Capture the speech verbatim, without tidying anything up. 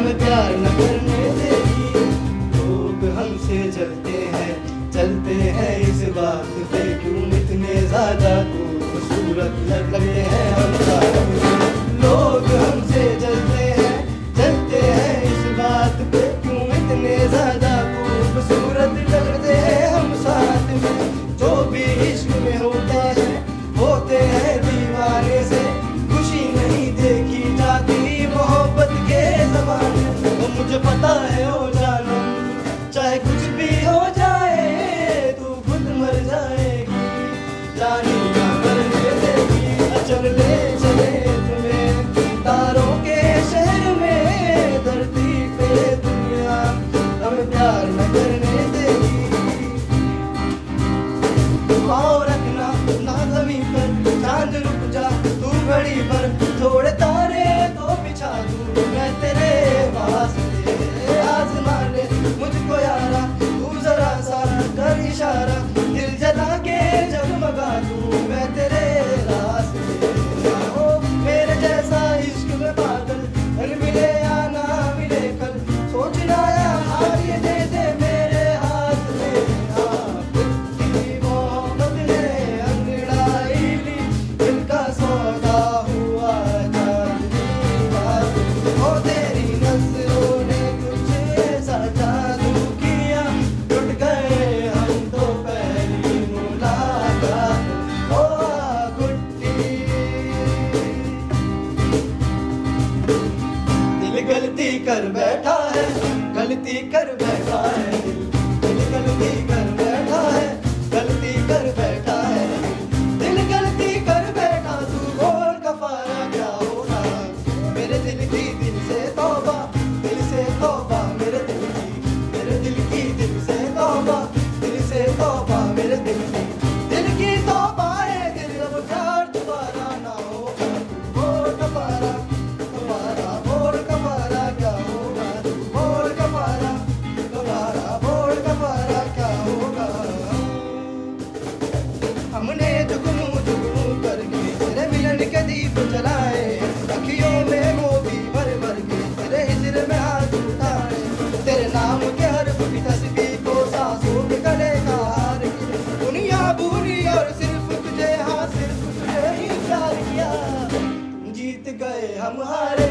हमें प्यार न करने देगी। लोग हमसे जलते हैं चलते हैं इस बात पे, क्यों इतने ज्यादा खूबसूरत लगते हैं हम साथ। लोग हमसे जलते हैं चलते हैं इस बात पे, क्यों इतने ज्यादा खूबसूरत लगते हैं हम साथ में। जो भी इश्क में होते हैं होते हैं दीवाने से, खुशी नहीं देखी जाती मोहब्बत के ज़माने में। तो मुझे पता है ओ जानम, चाहे कुछ भी हो जाए तू खुद मर जाएगी, जानी ना मरने देगी। अचल ले चले तुम्हें तारों के शहर में, धरती पे दुनिया हमें प्यार न करने देगी। पाँव रखना ना ज़मीन पर, चांद रुक जा तू घड़ी पर, थोड़े तारे तो बिछा दूं मैं तेरे वास्ते। आज़मा ले मुझको यारा तू जरा सा कर इशारा, दिल जला के जगमगा दूं मैं तेरे रास्ते। ओ मेरे जैसा इश्क में पागल, कल मिले या ना मिले कल, सोचना या हार ये दे दे मेरे हाथ में। आप की मोहब्बत ने अंगड़ाई ली, दिल का सौदा हुआ चांदनी रात। ओ तेरी नज़रों ने कुछ ऐसा जादू किया, टूट गए हम तो पहली मुलाकात। ओ गुड्डी दिल गलती कर बैठा है, गलती कर बैठा है दिल, दिल गलती कर बैठा है, गलती कर बैठा है दिल, गलती कर बैठा। तू बोल कफारा क्या होगा मेरे दिल की, दिल से तौबा दिल से तौबा मेरे दिल की, मेरे दिल की दिल से तौबा दिल से तौबा मेरे दिल की, दिल की तौबा है दिल अब प्यार दोबारा ना होगा। तू बोल कफारा कफारा बोल कफारा क्या होगा, तू बोल कफारा कफारा बोल कफारा क्या होगा। हमने जुगनू जुगनू करके तेरे मिलन के दीप जलाए, अखियों में मोती भर भर के तेरे हिजर में हाथ उठाए, तेरे नाम के हर की तस्वीर को सांसों के गले का हार किया। दुनिया भूली और सिर्फ तुझे, हाँ सिर्फ तुझे ही प्यार किया, जीत गए हम हारे।